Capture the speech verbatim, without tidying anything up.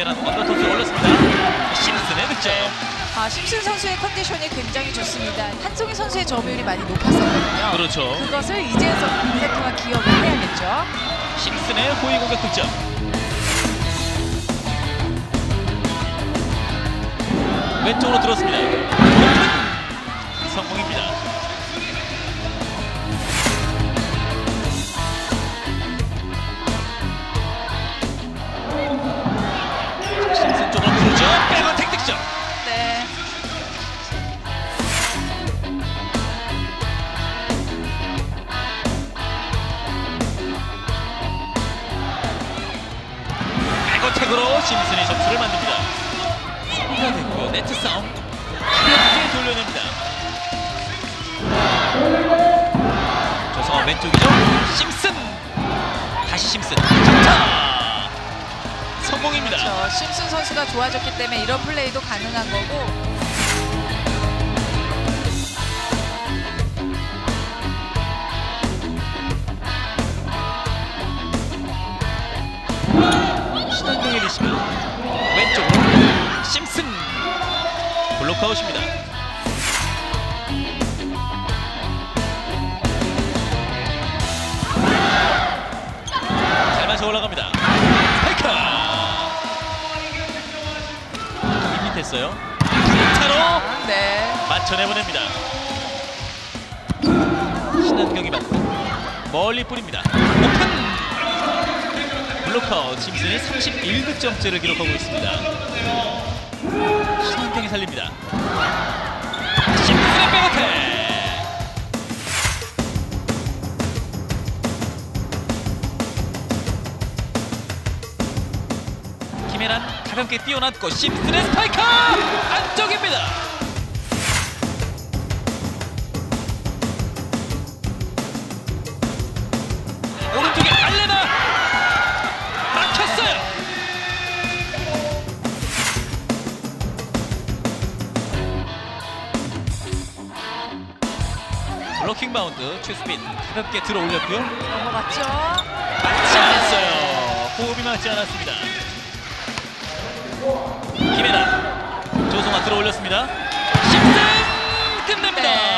디테일한 언더토스 올렸습니다. 심슨의 득점. 네. 아, 심슨 선수의 컨디션이 굉장히 좋습니다. 한송이 선수의 점유율이 많이 높았었거든요. 그렇죠. 그것을 이재현 선수가 기억을 해야겠죠. 심슨의 호위 공격 득점. 왼쪽으로 들었습니다. 오픈! 성공입니다. 심슨 쪽으로 풀죠. 백어택 득점. 네. 백어택으로 심슨이 점수를 만듭니다. 수비가 됐고요. 네트 싸움 가볍게 돌려냅니다. 조성아 왼쪽이죠. 심슨 다시 심슨 장타 성공입니다. 그렇죠. 심슨 선수가 좋아졌기 때문에 이런 플레이도 가능한 거고. 신한동의 리시브 왼쪽으로 심슨 블록아웃입니다. 잘 맞춰 올라갑니다. 스파이크 밋밋했어요. 타로 네. 맞춰내보냅니다. 신한경이 맞고 멀리 뿌립니다. 오픈 블록아웃. 심슨이 삼십일 득점째를 기록하고 있습니다. 신한경이 살립니다. 심슨의 백어택. 김혜란 가볍게 뛰어났고 심슨의 스파이크 안쪽입니다. 오른쪽에 알레나 막혔어요. 블로킹 바운드 최수빈 가볍게 들어 올렸고요. 넘어갔죠. 맞지 않았어요. 호흡이 맞지 않았습니다. 김혜란 조성아 들어 올렸습니다. 심슨 끝냅니다. 네.